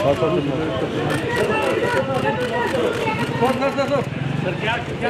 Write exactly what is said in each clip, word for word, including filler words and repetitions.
क्या क्या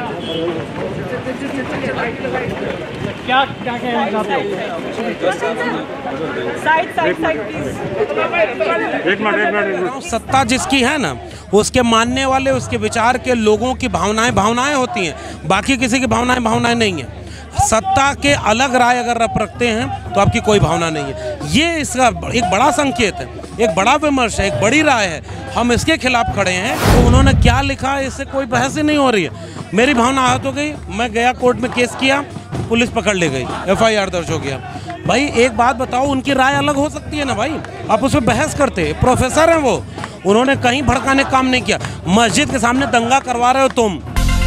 क्या क्या कहना चाहते हो? Side side side please. एक मिनट एक मिनट। सत्ता जिसकी है ना, उसके मानने वाले, उसके विचार के लोगों की भावनाएं भावनाएं होती हैं, बाकी किसी की भावनाएं भावनाएं नहीं है। सत्ता के अलग राय अगर आप रखते हैं तो आपकी कोई भावना नहीं है। ये इसका एक बड़ा संकेत है, एक बड़ा विमर्श है, एक बड़ी राय है। हम इसके खिलाफ खड़े हैं। तो उन्होंने क्या लिखा है, इससे कोई बहस ही नहीं हो रही है। मेरी भावना आहत हो गई, मैं गया कोर्ट में केस किया, पुलिस पकड़ ले गई, एफ आई आर दर्ज हो गया। भाई एक बात बताओ, उनकी राय अलग हो सकती है ना भाई, आप उस पर बहस करते। प्रोफेसर हैं वो, उन्होंने कहीं भड़काने काम नहीं किया। मस्जिद के सामने दंगा करवा रहे हो तुम।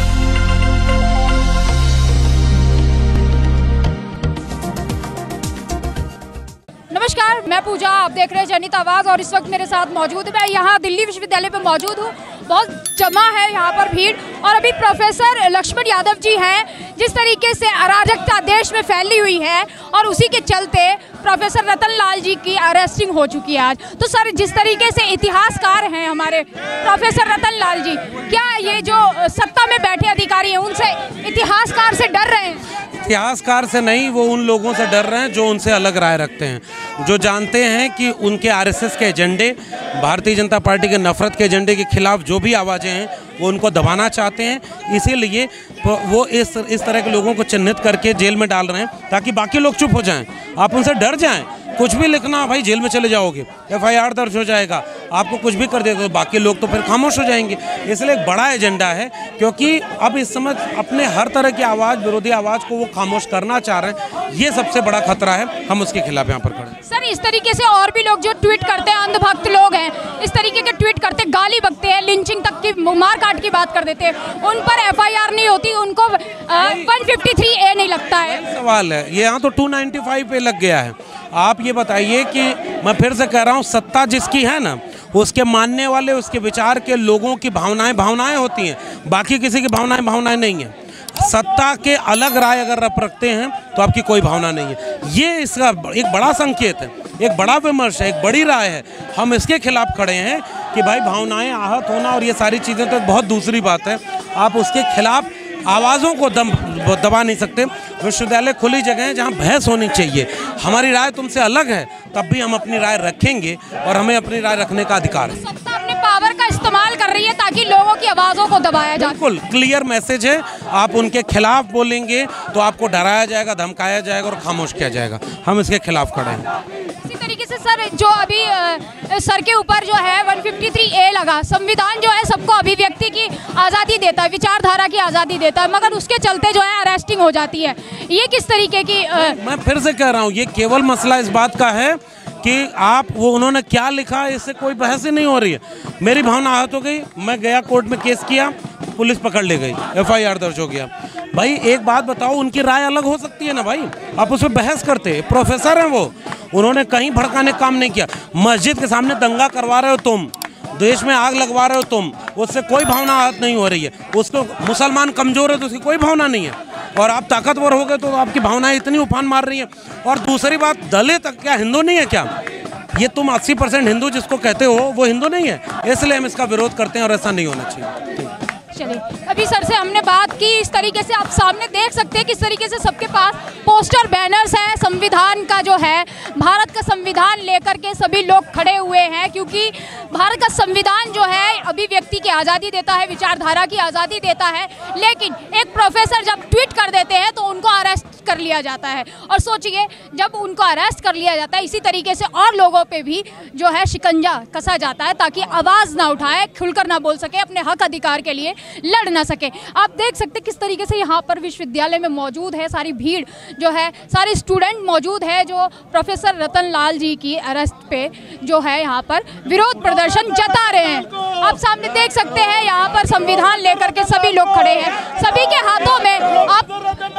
नमस्कार, मैं पूजा, आप देख रहे हैं जनित आवाज़। और इस वक्त मेरे साथ मौजूद है, मैं यहाँ दिल्ली विश्वविद्यालय पे मौजूद हूँ। बहुत जमा है यहाँ पर भीड़। और अभी प्रोफेसर लक्ष्मण यादव जी हैं। जिस तरीके से अराजकता देश में फैली हुई है और उसी के चलते प्रोफेसर रतन लाल जी की अरेस्टिंग हो चुकी है आज। तो सर, जिस तरीके से इतिहासकार हैं हमारे प्रोफेसर रतन लाल जी, क्या ये जो सत्ता में बैठे अधिकारी हैं उनसे इतिहासकार से डर रहे हैं? इतिहासकार से नहीं, वो उन लोगों से डर रहे हैं जो उनसे अलग राय रखते हैं, जो जानते हैं कि उनके आर एस एस के एजेंडे, भारतीय जनता पार्टी के नफरत के एजेंडे के खिलाफ जो भी आवाज़ें हैं वो उनको दबाना चाहते हैं। इसीलिए वो इस इस तरह के लोगों को चिन्हित करके जेल में डाल रहे हैं ताकि बाकी लोग चुप हो जाएं, आप उनसे डर जाएं। कुछ भी लिखना भाई, जेल में चले जाओगे, एफ आई आर दर्ज हो जाएगा, आपको कुछ भी कर देगा तो बाकी लोग तो फिर खामोश हो जाएंगे। इसलिए एक बड़ा एजेंडा है, क्योंकि अब इस समय अपने हर तरह की आवाज़, विरोधी आवाज़ को वो खामोश करना चाह रहे हैं। ये सबसे बड़ा खतरा है, हम उसके खिलाफ यहाँ पर खड़े हैं। सर, इस तरीके से और भी लोग जो ट्वीट करते हैं, अंधभक्त लोग हैं, इस तरीके के ट्वीट करते, गाली बकते हैं, लिंचिंग तक की, मार काट की बात कर देते हैं, उन पर एफ आई आर नहीं होती, उनको वन फिफ्टी थ्री ए नहीं लगता है। सवाल है ये, यहाँ तो टू नाइन्टी फाइव पे लग गया है। आप ये बताइए कि मैं फिर से कह रहा हूँ, सत्ता जिसकी है ना, उसके मानने वाले, उसके विचार के लोगों की भावनाएं भावनाएं होती हैं, बाकी किसी की भावनाएं भावनाएं नहीं है। सत्ता के अलग राय अगर आप रखते हैं तो आपकी कोई भावना नहीं है। ये इसका एक बड़ा संकेत है, एक बड़ा विमर्श है, एक बड़ी राय है। हम इसके खिलाफ खड़े हैं कि भाई भावनाएं आहत होना और ये सारी चीज़ें तो बहुत दूसरी बात है। आप उसके खिलाफ आवाज़ों को दम दबा नहीं सकते। विश्वविद्यालय खुली जगह है जहाँ बहस होनी चाहिए। हमारी राय तुमसे अलग है, तब भी हम अपनी राय रखेंगे और हमें अपनी राय रखने का अधिकार है। सत्ता अपने पावर का इस्तेमाल कर रही है ताकि लोगों की आवाज़ों को दबाया जाए। बिल्कुल क्लियर मैसेज है, आप उनके खिलाफ बोलेंगे तो आपको डराया जाएगा, धमकाया जाएगा और खामोश किया जाएगा। हम इसके खिलाफ खड़े हैं। इसी तरीके से सर, जो अभी आ, सर के ऊपर जो है वन फिफ्टी थ्री ए लगा, संविधान जो है सबको अभिव्यक्ति की आज़ादी देता है, विचारधारा की आज़ादी देता है, मगर उसके चलते जो है अरेस्टिंग हो जाती है। ये किस तरीके की आ... मैं फिर से कह रहा हूँ, ये केवल मसला इस बात का है कि आप, वो उन्होंने क्या लिखा है, इससे कोई बहस ही नहीं हो रही है। मेरी भावना आहत हो गई, मैं गया कोर्ट में केस किया, पुलिस पकड़ ले गई, एफ आई आर दर्ज हो गया। भाई एक बात बताओ, उनकी राय अलग हो सकती है ना भाई, आप उस पर बहस करते। प्रोफेसर हैं वो, उन्होंने कहीं भड़काने काम नहीं किया। मस्जिद के सामने दंगा करवा रहे हो तुम, देश में आग लगवा रहे हो तुम, उससे कोई भावना आहत नहीं हो रही है। उसको मुसलमान कमज़ोर है तो उसकी कोई भावना नहीं है, और आप ताकतवर हो गए तो आपकी भावनाएं इतनी उफान मार रही हैं। और दूसरी बात, दलित क्या हिंदू नहीं है क्या? ये तुम अस्सी परसेंट हिंदू जिसको कहते हो वो हिंदू नहीं है, इसलिए हम इसका विरोध करते हैं और ऐसा नहीं होना चाहिए। चलिए, अभी सर से हमने बात की। इस तरीके से आप सामने देख सकते हैं किस तरीके से सबके पास पोस्टर, बैनर्स हैं, संविधान का जो है, भारत का संविधान लेकर के सभी लोग खड़े हुए हैं, क्योंकि भारत का संविधान जो है अभिव्यक्ति की आज़ादी देता है, विचारधारा की आज़ादी देता है। लेकिन एक प्रोफेसर जब ट्वीट कर देते हैं तो उनको अरेस्ट कर लिया जाता है। और सोचिए, जब उनको अरेस्ट कर लिया जाता है, इसी तरीके से और लोगों पे भी जो है शिकंजा कसा जाता है ताकि आवाज़ ना उठाए, खुलकर ना बोल सके, अपने हक अधिकार के लिए लड़ ना सके। आप देख सकते किस तरीके से यहाँ पर विश्वविद्यालय में मौजूद है, सारी भीड़ जो है, सारे स्टूडेंट मौजूद है जो प्रोफेसर रतन लाल जी की अरेस्ट पे जो है यहाँ पर विरोध प्रदर्शन जता रहे हैं। आप सामने देख सकते हैं यहाँ पर संविधान लेकर के सभी लोग खड़े हैं, सभी के हाथों में आप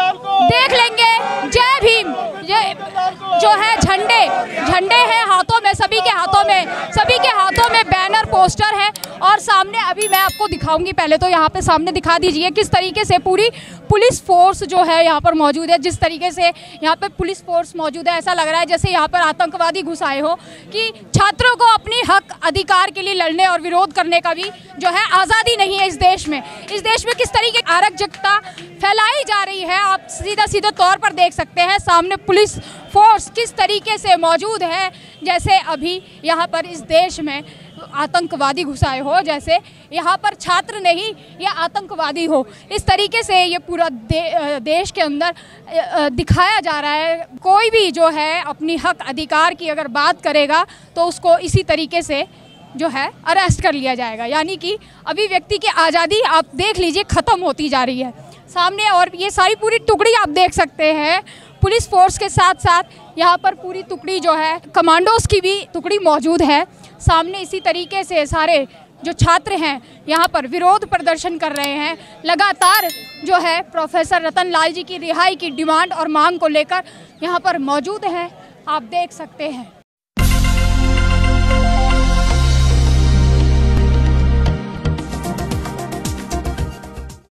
देख लेंगे जय भीम, ये जो है झंडे झंडे हैं हाथों में, सभी के हाथों में, सभी के हाथों में बैनर, पोस्टर है। और सामने अभी मैं आपको दिखाऊंगी, पहले तो यहाँ पे सामने दिखा दीजिए किस तरीके से पूरी पुलिस फोर्स जो है यहाँ पर मौजूद है। जिस तरीके से यहाँ पर पुलिस फोर्स मौजूद है, ऐसा लग रहा है जैसे यहाँ पर आतंकवादी घुस आए हो, कि छात्रों को अपनी हक अधिकार के लिए लड़ने और विरोध करने का भी जो है आज़ादी नहीं है इस देश में। इस देश में किस तरीके की अराजकता फैलाई जा रही है, आप सीधा सीधा तौर पर देख सकते हैं। सामने पुलिस फोर्स किस तरीके से मौजूद है, जैसे अभी यहाँ पर इस देश में आतंकवादी घुसाए हो, जैसे यहाँ पर छात्र नहीं या आतंकवादी हो। इस तरीके से ये पूरा दे, देश के अंदर दिखाया जा रहा है। कोई भी जो है अपनी हक अधिकार की अगर बात करेगा तो उसको इसी तरीके से जो है अरेस्ट कर लिया जाएगा। यानी कि अभिव्यक्ति की आज़ादी आप देख लीजिए ख़त्म होती जा रही है सामने। और ये सारी पूरी टुकड़ी आप देख सकते हैं, पुलिस फोर्स के साथ साथ यहाँ पर पूरी टुकड़ी जो है कमांडोज की भी टुकड़ी मौजूद है सामने। इसी तरीके से सारे जो छात्र हैं यहाँ पर विरोध प्रदर्शन कर रहे हैं। लगातार जो है प्रोफेसर रतन लाल जी की रिहाई की डिमांड और मांग को लेकर यहाँ पर मौजूद हैं, आप देख सकते हैं।